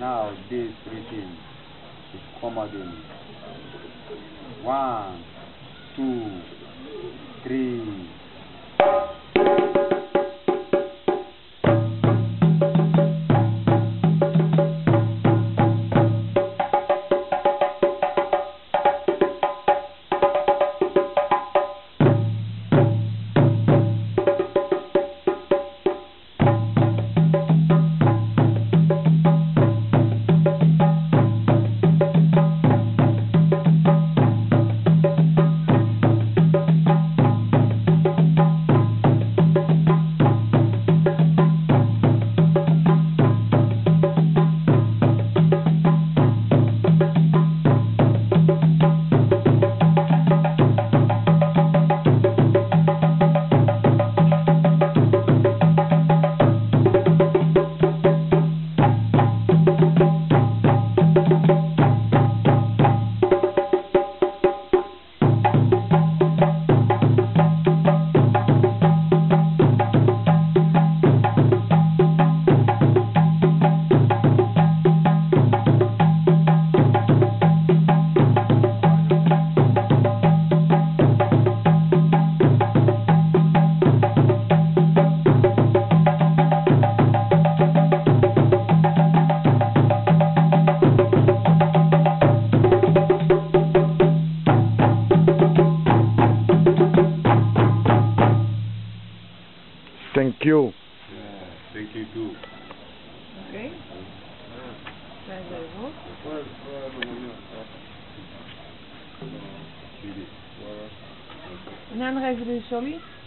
Now this routine is Komodenu. 1, 2, 3. Thank you. Yeah, thank you too. Okay. En dan nog even de Solly.